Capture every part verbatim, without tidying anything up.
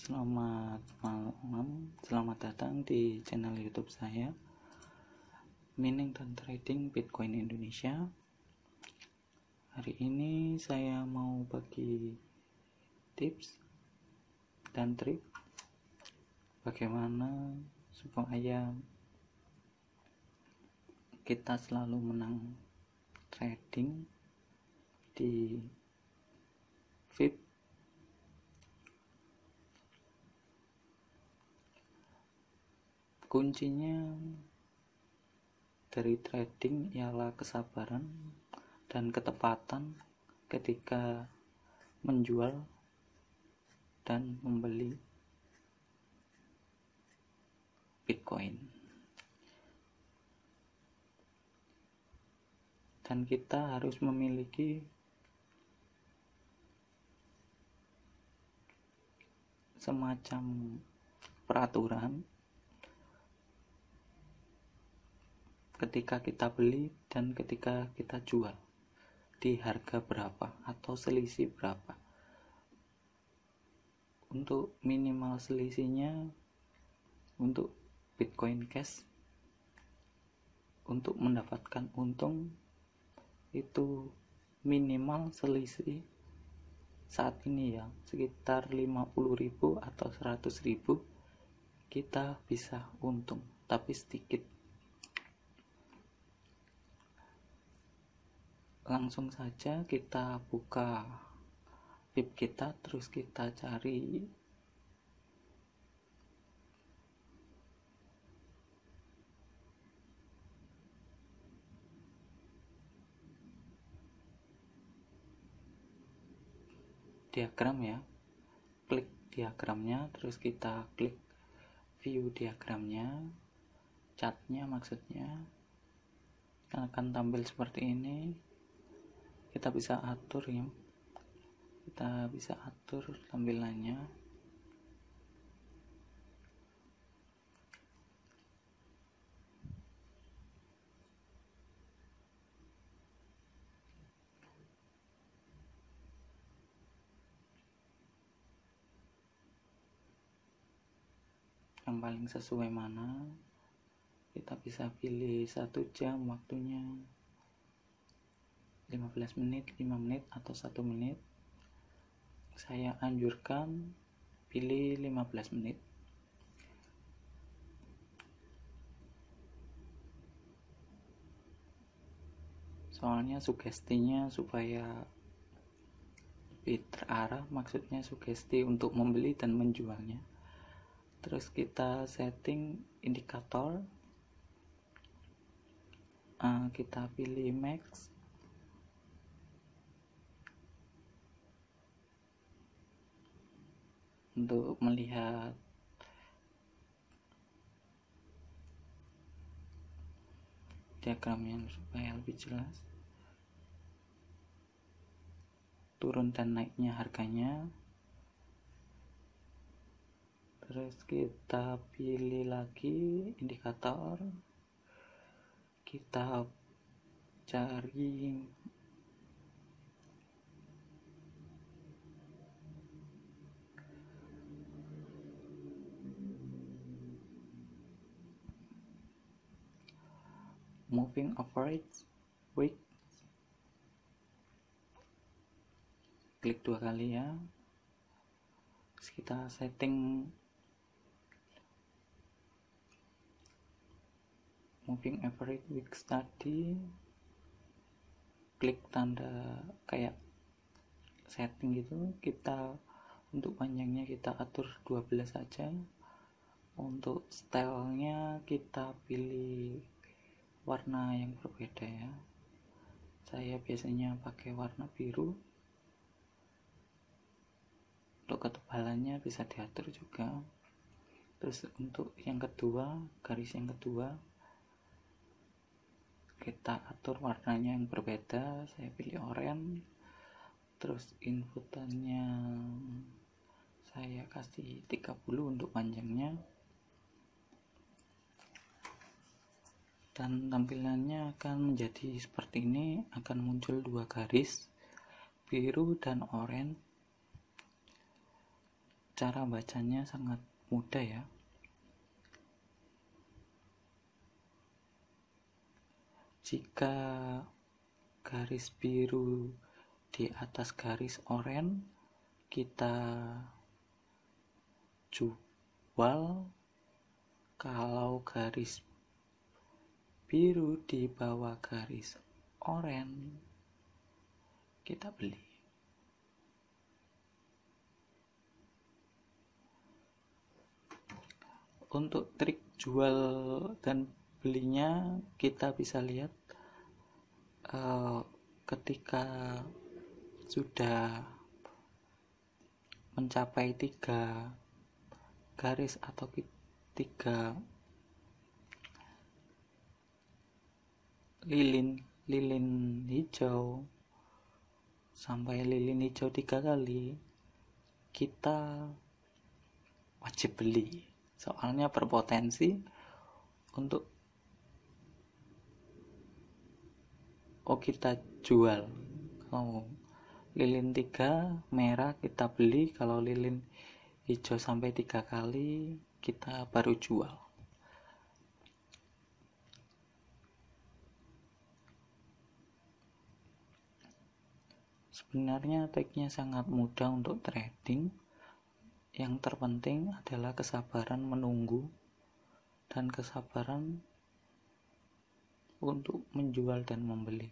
Selamat malam, selamat datang di channel YouTube saya, Mining dan Trading Bitcoin Indonesia. Hari ini saya mau bagi tips dan trik bagaimana supaya kita selalu menang trading di V I P. Kuncinya dari trading ialah kesabaran dan ketepatan ketika menjual dan membeli Bitcoin. Dan kita harus memiliki semacam peraturan ketika kita beli dan ketika kita jual, di harga berapa atau selisih berapa. Untuk minimal selisihnya untuk Bitcoin Cash, untuk mendapatkan untung itu minimal selisih saat ini ya sekitar lima puluh ribu atau seratus ribu kita bisa untung, tapi sedikit. Langsung saja kita buka V I P kita, terus kita cari diagram ya, klik diagramnya, terus kita klik view diagramnya, chartnya maksudnya akan tampil seperti ini. Kita bisa atur ya, kita bisa atur tampilannya. Yang paling sesuai mana, kita bisa pilih satu jam waktunya, lima belas menit, lima menit, atau satu menit. Saya anjurkan pilih lima belas menit. Soalnya sugestinya supaya lebih terarah, maksudnya sugesti untuk membeli dan menjualnya. Terus kita setting indikator, uh, kita pilih max, untuk melihat diagramnya supaya lebih jelas, turun dan naiknya harganya. Terus kita pilih lagi indikator, kita cari moving average week, klik dua kali ya. Terus kita setting moving average week study, klik tanda kayak setting gitu. Kita untuk panjangnya kita atur dua belas saja. Untuk stylenya kita pilih warna yang berbeda ya. Saya biasanya pakai warna biru. Untuk ketebalannya bisa diatur juga. Terus untuk yang kedua, garis yang kedua, kita atur warnanya yang berbeda. Saya pilih oranye. Terus inputannya saya kasih tiga puluh untuk panjangnya. Dan tampilannya akan menjadi seperti ini, akan muncul dua garis, biru dan oranye. cara bacanya sangat mudah ya. Jika garis biru di atas garis oranye, kita jual. Kalau garis biru di bawah garis oranye, kita beli. Untuk trik jual dan belinya, kita bisa lihat uh, ketika sudah mencapai tiga garis atau tiga lilin lilin hijau sampai lilin hijau tiga kali, kita wajib beli, soalnya berpotensi untuk oh kita jual. Kalau lilin tiga merah kita beli, kalau lilin hijau sampai tiga kali kita baru jual. Sebenarnya triknya sangat mudah untuk trading. Yang terpenting adalah kesabaran menunggu dan kesabaran untuk menjual dan membeli.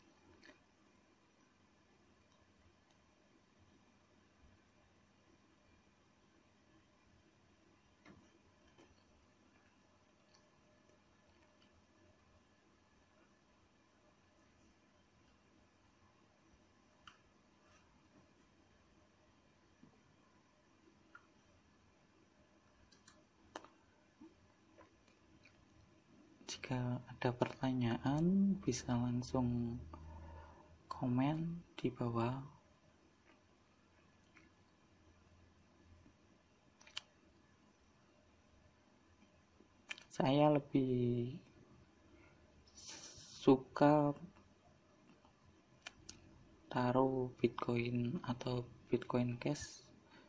Jika ada pertanyaan, bisa langsung komen di bawah. Saya lebih suka taruh Bitcoin atau Bitcoin Cash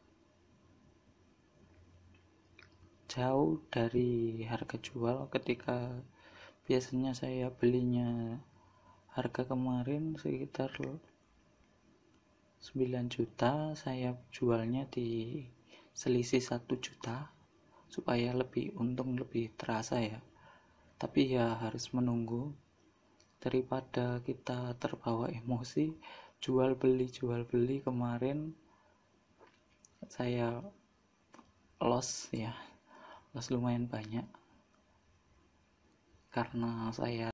jauh dari harga jual. Ketika biasanya saya belinya harga kemarin sekitar sembilan juta, saya jualnya di selisih satu juta supaya lebih untung, lebih terasa ya. Tapi ya harus menunggu, daripada kita terbawa emosi jual beli jual beli. Kemarin saya loss ya, loss lumayan banyak karena saya